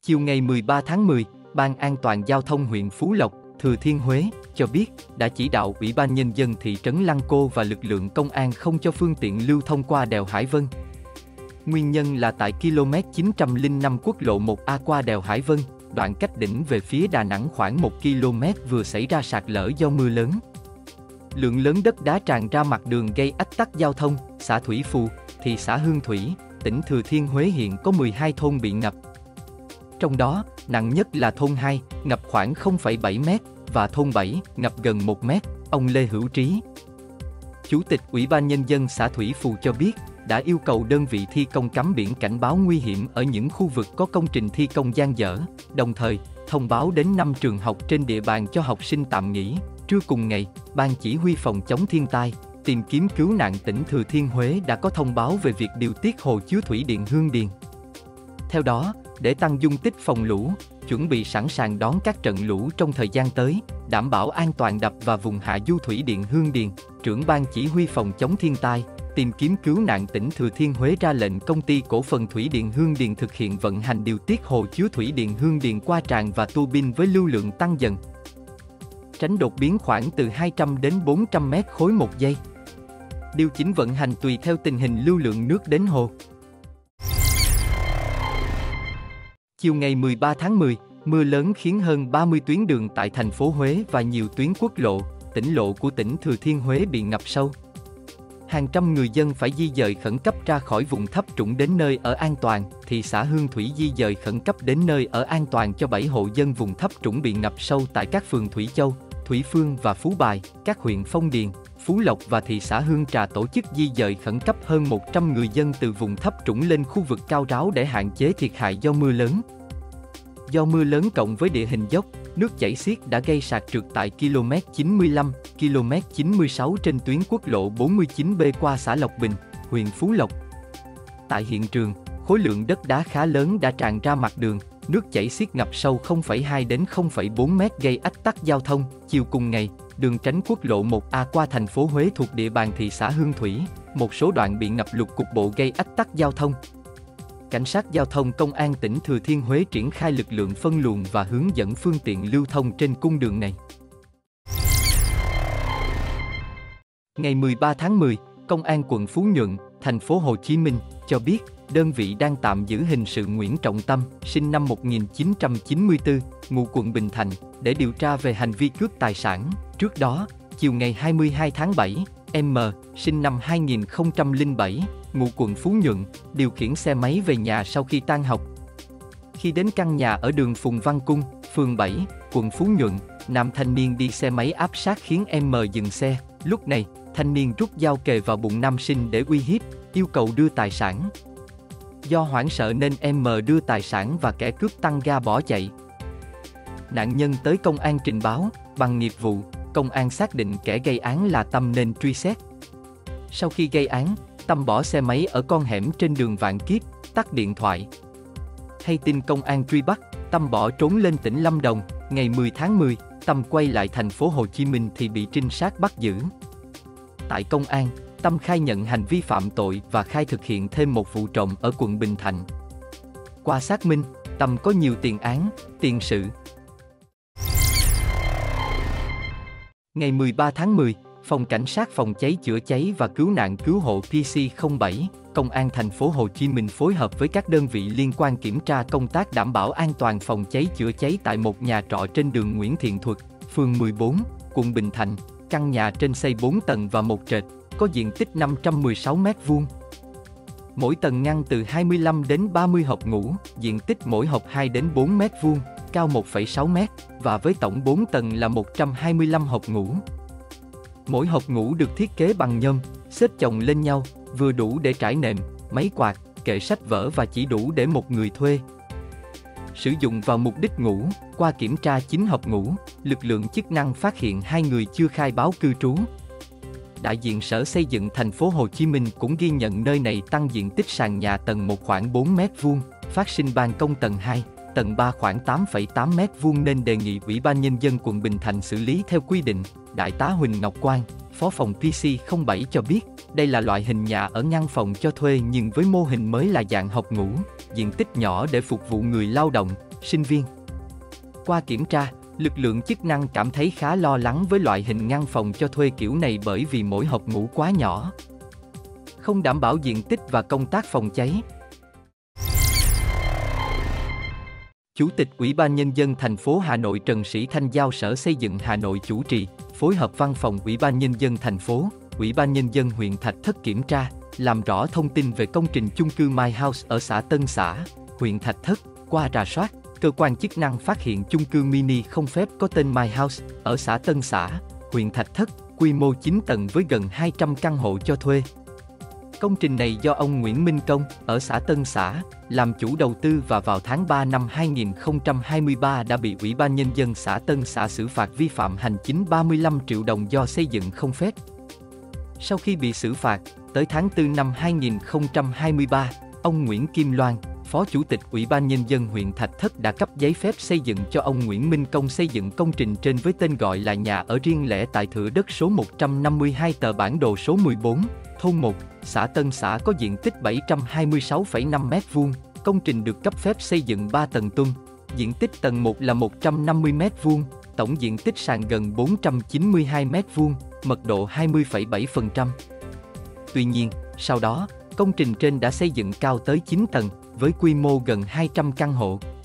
Chiều ngày 13 tháng 10, Ban An toàn Giao thông huyện Phú Lộc, Thừa Thiên Huế cho biết đã chỉ đạo Ủy ban Nhân dân thị trấn Lăng Cô và lực lượng công an không cho phương tiện lưu thông qua đèo Hải Vân. Nguyên nhân là tại km 905 quốc lộ 1A qua đèo Hải Vân, đoạn cách đỉnh về phía Đà Nẵng khoảng 1 km vừa xảy ra sạt lở do mưa lớn. Lượng lớn đất đá tràn ra mặt đường gây ách tắc giao thông. Xã Thủy Phù, thị xã Hương Thủy, tỉnh Thừa Thiên Huế hiện có 12 thôn bị ngập. Trong đó, nặng nhất là thôn 2, ngập khoảng 0,7 m, và thôn 7, ngập gần 1 m. Ông Lê Hữu Trí, Chủ tịch Ủy ban Nhân dân xã Thủy Phù cho biết, đã yêu cầu đơn vị thi công cắm biển cảnh báo nguy hiểm ở những khu vực có công trình thi công dang dở, đồng thời thông báo đến 5 trường học trên địa bàn cho học sinh tạm nghỉ. Trưa cùng ngày, Ban Chỉ huy phòng chống thiên tai, tìm kiếm cứu nạn tỉnh Thừa Thiên Huế đã có thông báo về việc điều tiết hồ chứa thủy điện Hương Điền. Theo đó, để tăng dung tích phòng lũ, chuẩn bị sẵn sàng đón các trận lũ trong thời gian tới, đảm bảo an toàn đập và vùng hạ du thủy điện Hương Điền, trưởng Ban Chỉ huy phòng chống thiên tai, tìm kiếm cứu nạn tỉnh Thừa Thiên Huế ra lệnh công ty cổ phần thủy điện Hương Điền thực hiện vận hành điều tiết hồ chứa thủy điện Hương Điền qua tràn và tua bin với lưu lượng tăng dần, tránh đột biến khoảng từ 200 đến 400 mét khối một giây. Điều chỉnh vận hành tùy theo tình hình lưu lượng nước đến hồ. Chiều ngày 13 tháng 10, mưa lớn khiến hơn 30 tuyến đường tại thành phố Huế và nhiều tuyến quốc lộ, tỉnh lộ của tỉnh Thừa Thiên Huế bị ngập sâu. Hàng trăm người dân phải di dời khẩn cấp ra khỏi vùng thấp trũng đến nơi ở an toàn. Thị xã Hương Thủy di dời khẩn cấp đến nơi ở an toàn cho 7 hộ dân vùng thấp trũng bị ngập sâu tại các phường Thủy Châu, Thủy Phương và Phú Bài. Các huyện Phong Điền, Phú Lộc và thị xã Hương Trà tổ chức di dời khẩn cấp hơn 100 người dân từ vùng thấp trũng lên khu vực cao ráo để hạn chế thiệt hại do mưa lớn. Do mưa lớn cộng với địa hình dốc, nước chảy xiết đã gây sạt trượt tại km 95, km 96 trên tuyến quốc lộ 49B qua xã Lộc Bình, huyện Phú Lộc. Tại hiện trường, khối lượng đất đá khá lớn đã tràn ra mặt đường, nước chảy xiết ngập sâu 0,2 đến 0,4 m gây ách tắc giao thông. Chiều cùng ngày, đường tránh quốc lộ 1A qua thành phố Huế thuộc địa bàn thị xã Hương Thủy, một số đoạn bị ngập lụt cục bộ gây ách tắc giao thông. Cảnh sát giao thông công an tỉnh Thừa Thiên Huế triển khai lực lượng phân luồng và hướng dẫn phương tiện lưu thông trên cung đường này. Ngày 13 tháng 10, Công an quận Phú Nhuận, thành phố Hồ Chí Minh cho biết, đơn vị đang tạm giữ hình sự Nguyễn Trọng Tâm, sinh năm 1994, ngụ quận Bình Thạnh, để điều tra về hành vi cướp tài sản. Trước đó, chiều ngày 22 tháng 7, M, sinh năm 2007, ngụ quận Phú Nhuận, điều khiển xe máy về nhà sau khi tan học. Khi đến căn nhà ở đường Phùng Văn Cung, phường 7, quận Phú Nhuận, nam thanh niên đi xe máy áp sát khiến M dừng xe. Lúc này, thanh niên rút dao kề vào bụng nam sinh để uy hiếp, yêu cầu đưa tài sản. Do hoảng sợ nên M đưa tài sản và kẻ cướp tăng ga bỏ chạy. Nạn nhân tới công an trình báo, bằng nghiệp vụ, công an xác định kẻ gây án là Tâm nên truy xét. Sau khi gây án, Tâm bỏ xe máy ở con hẻm trên đường Vạn Kiếp, tắt điện thoại. Hay tin công an truy bắt, Tâm bỏ trốn lên tỉnh Lâm Đồng. Ngày 10 tháng 10, Tâm quay lại thành phố Hồ Chí Minh thì bị trinh sát bắt giữ. Tại công an, Tâm khai nhận hành vi phạm tội và khai thực hiện thêm một vụ trộm ở quận Bình Thạnh. Qua xác minh, Tâm có nhiều tiền án, tiền sự. Ngày 13 tháng 10, Phòng Cảnh sát Phòng cháy chữa cháy và Cứu nạn Cứu hộ PC07, Công an thành phố Hồ Chí Minh phối hợp với các đơn vị liên quan kiểm tra công tác đảm bảo an toàn phòng cháy chữa cháy tại một nhà trọ trên đường Nguyễn Thiện Thuật, phường 14, quận Bình Thạnh. Căn nhà trên xây 4 tầng và một trệt, có diện tích 516 m². Mỗi tầng ngăn từ 25 đến 30 hộp ngủ, diện tích mỗi hộp 2 đến 4 m², cao 1,6 m, và với tổng 4 tầng là 125 hộp ngủ. Mỗi hộp ngủ được thiết kế bằng nhôm, xếp chồng lên nhau, vừa đủ để trải nệm, máy quạt, kệ sách vở và chỉ đủ để một người thuê sử dụng vào mục đích ngủ. Qua kiểm tra 9 hộp ngủ, lực lượng chức năng phát hiện 2 người chưa khai báo cư trú. Đại diện Sở Xây dựng thành phố Hồ Chí Minh cũng ghi nhận nơi này tăng diện tích sàn nhà tầng 1 khoảng 4 m², phát sinh ban công tầng 2, tầng 3 khoảng 8,8 m² nên đề nghị Ủy ban Nhân dân quận Bình Thạnh xử lý theo quy định. Đại tá Huỳnh Ngọc Quang, Phó phòng PC07 cho biết, đây là loại hình nhà ở ngăn phòng cho thuê nhưng với mô hình mới là dạng hộp ngủ, diện tích nhỏ để phục vụ người lao động, sinh viên. Qua kiểm tra, lực lượng chức năng cảm thấy khá lo lắng với loại hình ngăn phòng cho thuê kiểu này bởi vì mỗi hộp ngủ quá nhỏ, không đảm bảo diện tích và công tác phòng cháy. Chủ tịch Ủy ban Nhân dân thành phố Hà Nội Trần Sĩ Thanh giao Sở Xây dựng Hà Nội chủ trì, phối hợp Văn phòng Ủy ban Nhân dân thành phố, Ủy ban Nhân dân huyện Thạch Thất kiểm tra, làm rõ thông tin về công trình chung cư My House ở xã Tân Xã, huyện Thạch Thất. Qua rà soát, cơ quan chức năng phát hiện chung cư mini không phép có tên My House ở xã Tân Xã, huyện Thạch Thất, quy mô 9 tầng với gần 200 căn hộ cho thuê. Công trình này do ông Nguyễn Minh Công, ở xã Tân Xã, làm chủ đầu tư và vào tháng 3 năm 2023 đã bị Ủy ban Nhân dân xã Tân Xã xử phạt vi phạm hành chính 35 triệu đồng do xây dựng không phép. Sau khi bị xử phạt, tới tháng 4 năm 2023, ông Nguyễn Kim Loan, Phó Chủ tịch Ủy ban Nhân dân huyện Thạch Thất đã cấp giấy phép xây dựng cho ông Nguyễn Minh Công xây dựng công trình trên với tên gọi là nhà ở riêng lẻ tại thửa đất số 152 tờ bản đồ số 14, thôn 1, xã Tân Xã có diện tích 726,5 m². Công trình được cấp phép xây dựng 3 tầng tung, diện tích tầng 1 là 150 m², tổng diện tích sàn gần 492 m², mật độ 20,7%. Tuy nhiên, sau đó, công trình trên đã xây dựng cao tới 9 tầng, với quy mô gần 200 căn hộ.